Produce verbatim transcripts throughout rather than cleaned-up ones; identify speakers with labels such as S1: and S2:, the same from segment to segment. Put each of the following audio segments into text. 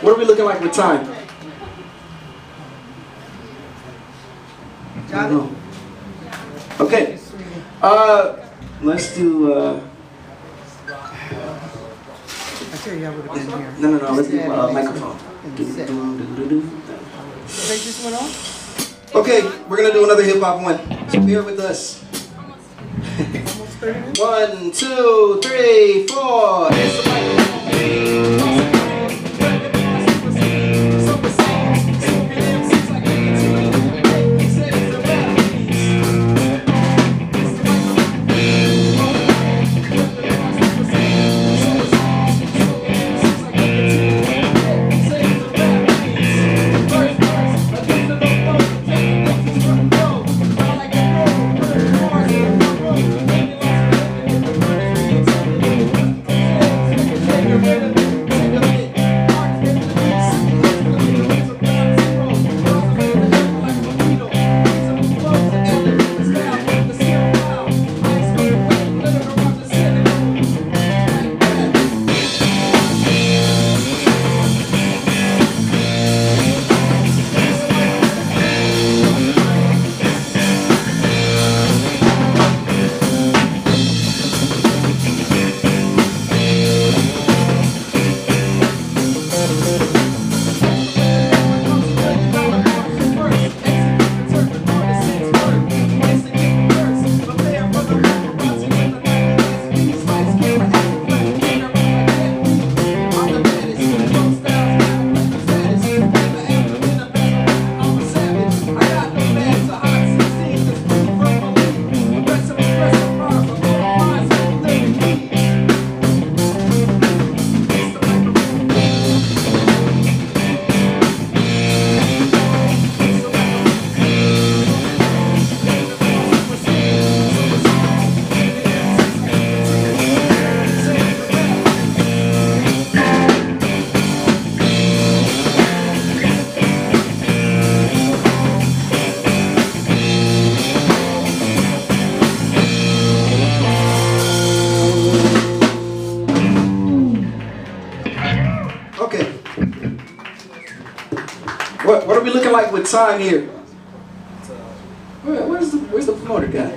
S1: What are we looking like with time?
S2: Got it.
S1: Okay. Uh, let's do. Uh,
S2: I tell you, I would have been here.
S1: no, no, no. Let's do uh, microphone.
S2: They just went on?
S1: Okay, we're gonna do another hip hop one. So bear with us. One, two, three, four. It's the microphone. What, what are we looking like with time here? Where, where's, the, where's the promoter guy?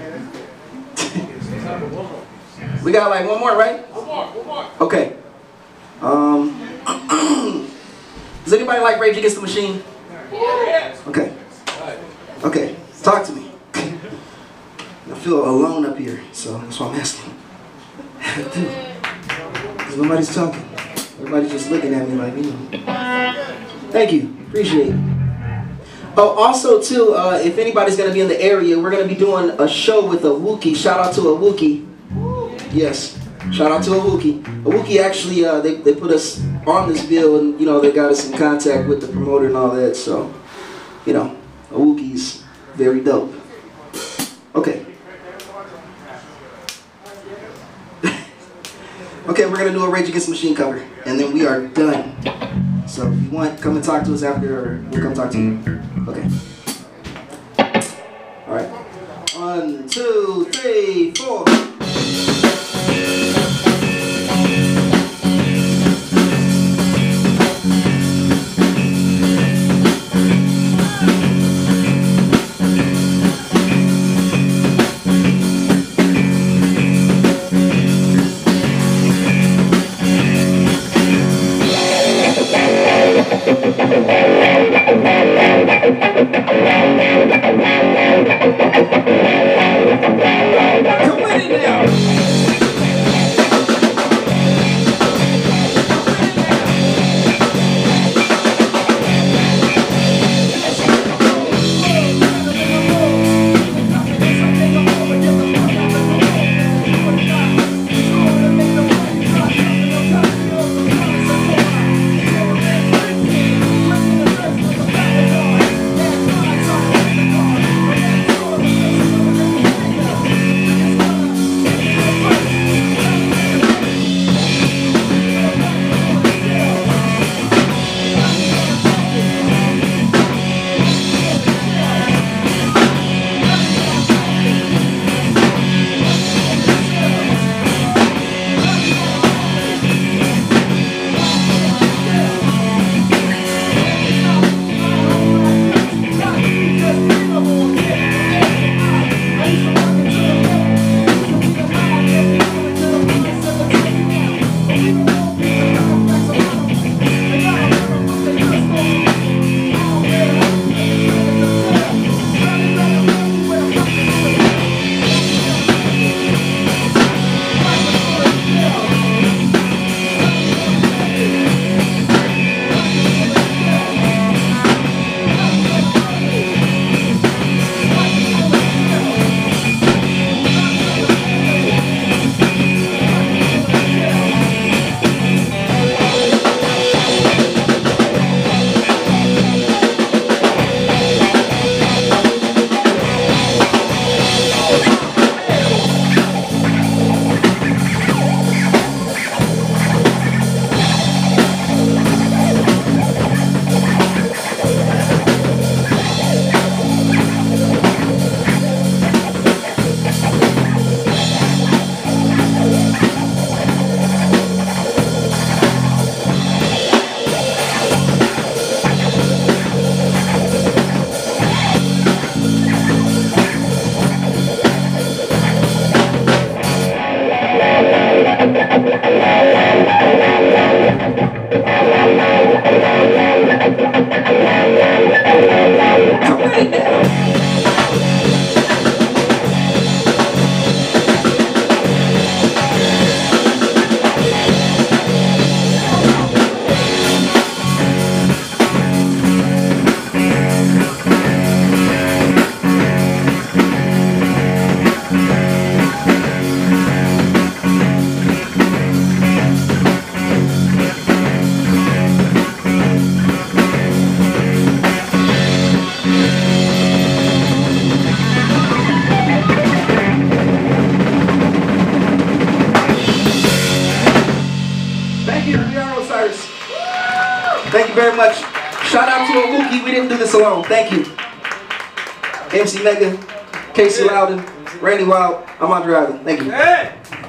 S1: We got like one more, right? One more, one more. Okay. Um, does anybody like Rage Against the Machine? Okay. Okay. Talk to me. I feel alone up here, so that's why I'm asking. Because nobody's talking. Everybody's just looking at me like, you know. Thank you. Appreciate it. Oh, also, too, uh, if anybody's going to be in the area, we're going to be doing a show with Awuki. Shout out to Awuki. Yes. Shout out to Awuki. Awuki actually, uh, they, they put us on this bill, and, you know, they got us in contact with the promoter and all that. So, you know, Awuki's very dope. Okay. Okay, we're going to do a Rage Against the Machine cover, and then we are done. So if you want, come and talk to us after, or we'll come talk to you. Okay. All right. One, two, three, four. Come with it now. first. Thank you very much. Shout out to Aluki. We didn't do this alone. Thank you. M C Mega, Casey Loudon, Randy Wild. I'm Andre Island. Thank you.